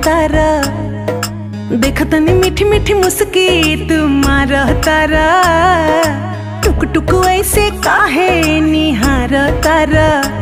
तारा, देखतनी मीठी मीठी मुस्की तुम्हार तारा, टुक टुक ऐसे काहे निहार तारा।